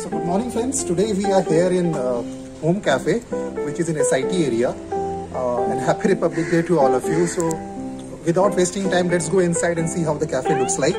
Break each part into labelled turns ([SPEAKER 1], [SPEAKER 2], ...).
[SPEAKER 1] So good morning friends, today we are here in Home Cafe which is in SIT area and happy Republic Day to all of you. So without wasting time, let's go inside and see how the cafe looks like.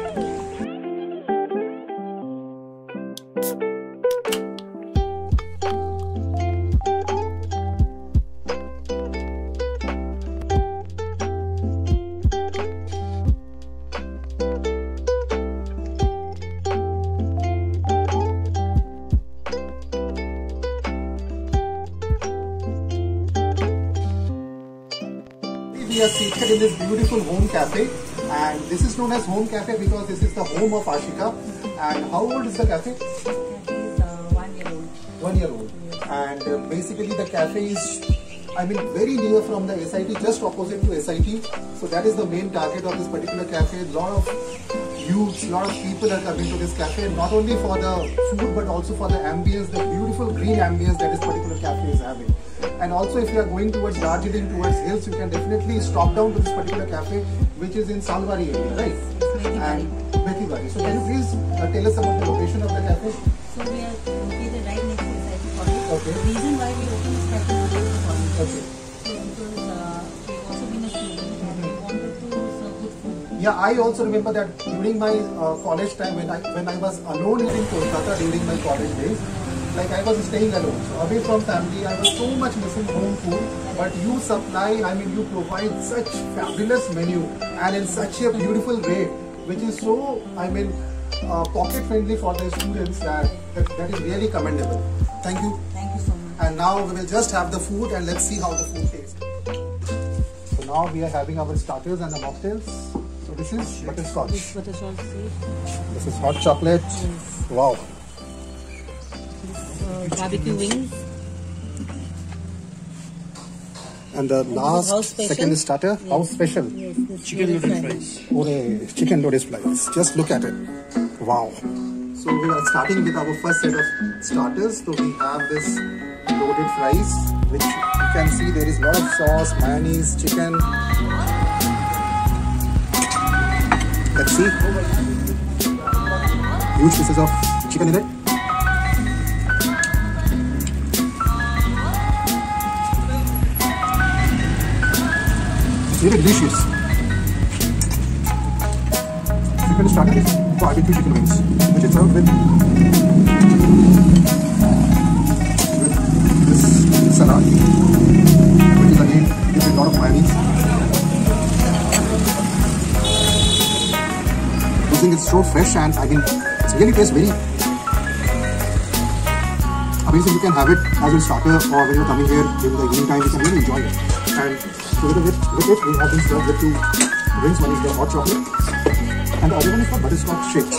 [SPEAKER 1] We are seated in this beautiful Home Cafe, and this is known as Home Cafe because this is the home of Ashika. And how old is the cafe?
[SPEAKER 2] Cafe is 1 year old.
[SPEAKER 1] 1 year old. And basically the cafe is, very near from the SIT, just opposite to SIT. So that is the main target of this particular cafe. A lot of youths, lot of people are coming to this cafe, not only for the food but also for the ambience, the beautiful green ambience that this particular cafe is having. And also if you are going towards Darjeeling, towards hills, you can definitely stop down to this particular cafe which is in Salwari area, right? And Bethibari. So can you please tell us about the location of the cafe?
[SPEAKER 2] So we are located right next to SIT college.
[SPEAKER 1] Okay.
[SPEAKER 2] The reason why we opened this cafe is because of the college.
[SPEAKER 1] Okay.
[SPEAKER 2] So because we've also been a student and we wanted to serve good food.
[SPEAKER 1] Yeah, I also remember that during my college time when I was alone in Kolkata during my college days, like I was staying alone, so away from family, I was so much missing home food. But you supply, you provide such fabulous menu and in such a beautiful rate, which is so, pocket friendly for the students that is really commendable. Thank you.
[SPEAKER 2] Thank you so much.
[SPEAKER 1] And now we will just have the food and let's see how the food tastes. So now we are having our starters and the mocktails. So this is butterscotch.
[SPEAKER 2] This butterscotch sweet.
[SPEAKER 1] This is hot chocolate.
[SPEAKER 2] Yes.
[SPEAKER 1] Wow.
[SPEAKER 2] Barbecue wings.
[SPEAKER 1] And the last second starter,
[SPEAKER 2] yes.
[SPEAKER 1] House special.
[SPEAKER 2] Yes, this
[SPEAKER 3] Chicken noodle fries.
[SPEAKER 1] Ore, chicken lotus fries. Just look at it. Wow. So we are starting with our first set of starters. So we have this loaded fries, which you can see there is a lot of sauce, mayonnaise, chicken. Let's see. Huge pieces of chicken in it. Really delicious. Second starter is barbecue chicken wings, which is served with this salad, which is again with a lot of mayonnaise. I think it's so fresh and it really tastes very amazing. You can have it as a starter or when you're coming here during the evening time, you can really enjoy it. And together with it, we have been served with two drinks. One is the hot chocolate and the other one is the butterscotch shake.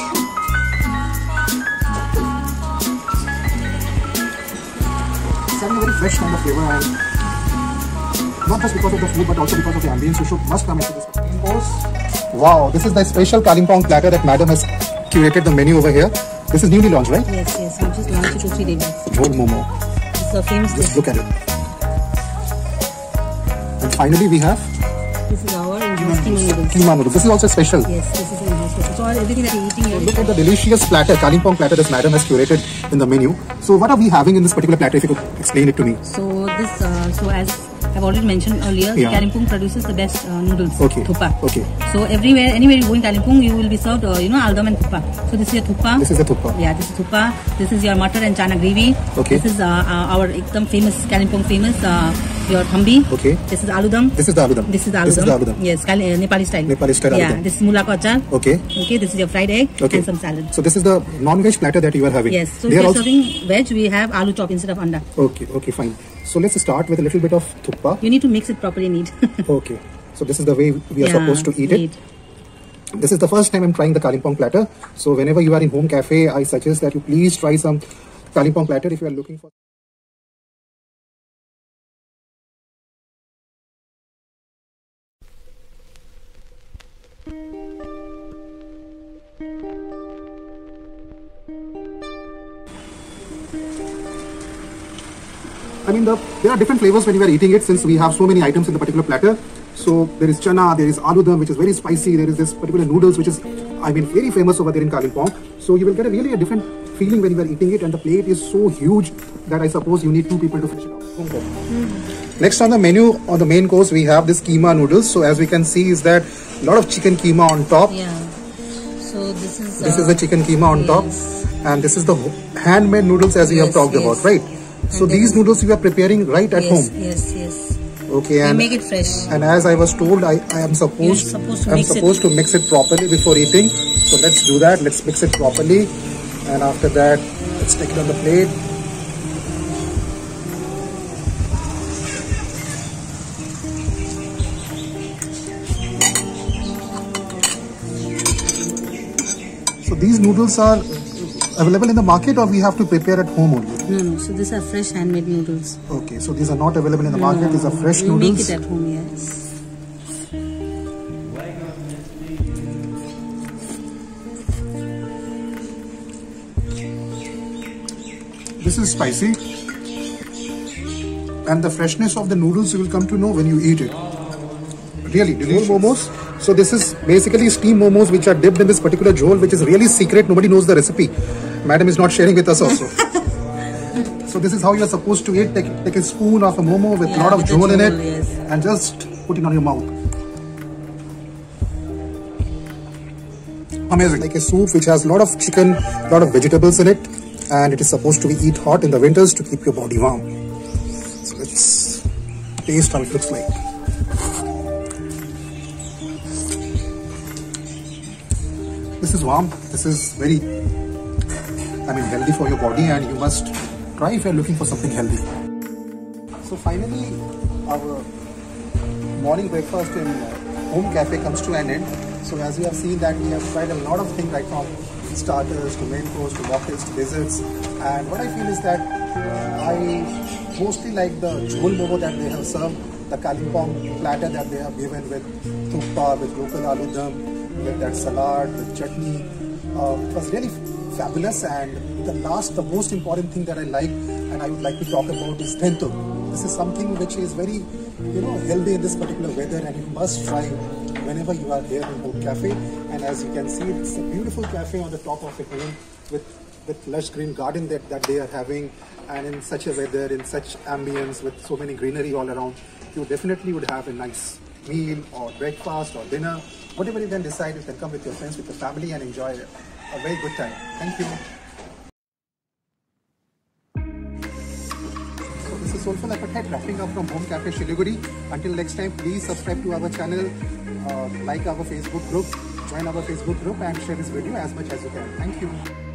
[SPEAKER 1] It's having a very fresh kind of flavor, and not just because of the food but also because of the ambience. You must come into this course. Wow, this is the special Kalimpong platter that madam has curated the menu over here. This is newly launched, right?
[SPEAKER 2] Yes, yes. We just launched it 2-3 days.
[SPEAKER 1] Jhol momo.
[SPEAKER 2] It's a famous
[SPEAKER 1] Just
[SPEAKER 2] dish.
[SPEAKER 1] look at it. And finally we have
[SPEAKER 2] This is our in-house keema noodles.
[SPEAKER 1] keema noodles. This is also special.
[SPEAKER 2] Yes, this is in-house special. So everything that you're eating here.
[SPEAKER 1] Look at the delicious platter, Kalimpong platter that madam has curated in the menu. So what are we having in this particular platter, if you could explain it to me?
[SPEAKER 2] So this, so as I've already mentioned earlier,
[SPEAKER 1] Yeah.
[SPEAKER 2] Kalimpong produces the best noodles.
[SPEAKER 1] Okay.
[SPEAKER 2] Thuppa.
[SPEAKER 1] Okay.
[SPEAKER 2] So anywhere you go in Kalimpong, you will be served, aldam and thuppa. So this is your thuppa.
[SPEAKER 1] This is the thuppa.
[SPEAKER 2] Yeah, this is thuppa. This is your mutton and chana gravy.
[SPEAKER 1] Okay.
[SPEAKER 2] This is our ekdam famous Kalimpong famous your hambi.
[SPEAKER 1] Okay.
[SPEAKER 2] This is aludam.
[SPEAKER 1] This is the aludam.
[SPEAKER 2] This is the aludam.
[SPEAKER 1] This is the aludam.
[SPEAKER 2] Yes, Nepali style.
[SPEAKER 1] Nepali style
[SPEAKER 2] Yeah,
[SPEAKER 1] aludam.
[SPEAKER 2] this is mula ko achar.
[SPEAKER 1] Okay.
[SPEAKER 2] Okay, this is your fried egg
[SPEAKER 1] Okay.
[SPEAKER 2] and some salad.
[SPEAKER 1] So this is the non-veg platter that you are having.
[SPEAKER 2] Yes. So
[SPEAKER 1] They
[SPEAKER 2] if
[SPEAKER 1] are
[SPEAKER 2] you're
[SPEAKER 1] also...
[SPEAKER 2] serving veg, we have aloo chop instead of anda.
[SPEAKER 1] Okay. Okay. Fine. So let's start with a little bit of thuppa.
[SPEAKER 2] You need to mix it properly, neat.
[SPEAKER 1] Okay. So this is the way we are supposed to eat it. This is the first time I'm trying the Kalimpong platter. So whenever you are in Home Cafe, I suggest that you please try some Kalimpong platter if you are looking for. There are different flavors when you are eating it, since we have so many items in the particular platter. So there is chana, there is aloo which is very spicy, there is this particular noodles which is, very famous over there in Kalimpong. So you will get a really different feeling when you are eating it, and the plate is so huge that I suppose you need 2 people to finish it off. Next on the menu, on the main course, we have this keema noodles. So as we can see, is that a lot of chicken keema on top.
[SPEAKER 2] Yeah. So this
[SPEAKER 1] is the chicken keema on top, and this is the handmade noodles as we have talked about, right? So these noodles you are preparing right at home.
[SPEAKER 2] Yes.
[SPEAKER 1] Okay, and
[SPEAKER 2] we make it fresh.
[SPEAKER 1] And as I was told, I am supposed to mix it properly before eating. So let's do that. Let's mix it properly, and after that, let's take it on the plate. So these noodles are available in the market, or we have to prepare at home only?
[SPEAKER 2] No. So these are fresh handmade noodles.
[SPEAKER 1] Okay, so these are not available in the market. These are fresh noodles.
[SPEAKER 2] We make it at home, yes.
[SPEAKER 1] This is spicy, and the freshness of the noodles you will come to know when you eat it. Really delicious. Momos. So this is basically steamed momos which are dipped in this particular jhol, which is really secret. Nobody knows the recipe. Madam is not sharing with us also. So this is how you are supposed to eat. Take a spoon of a momo with a lot of jhol in it, and just put it on your mouth. Amazing. Like a soup which has a lot of chicken, a lot of vegetables in it, and it is supposed to be eat hot in the winters to keep your body warm. So let's taste how it looks like. This is warm. This is very, healthy for your body, and you must try if you are looking for something healthy. So finally, our morning breakfast in home cafe comes to an end. So as you have seen that we have tried a lot of things, right from starters to main course to mocktails to desserts. And what I feel is that I mostly like the jhol momo that they have served, the Kalimpong platter that they have given with thukpa, with local aloo dum, with that salad, with chutney. It was really fabulous. And the most important thing that I like and I would like to talk about is tento. This is something which is very, healthy in this particular weather, and you must try whenever you are here in Home Cafe. And as you can see, it's a beautiful cafe on the top of a hill with lush green garden that they are having, and in such a weather, in such ambience with so many greenery all around, you definitely would have a nice meal or breakfast or dinner. Whatever you can decide, you can come with your friends, with your family, and enjoy a very good time. Thank you. So this is Soulful Appetite wrapping up from Home Cafe Siliguri. Until next time, please subscribe to our channel, like our Facebook group, join our Facebook group, and share this video as much as you can. Thank you.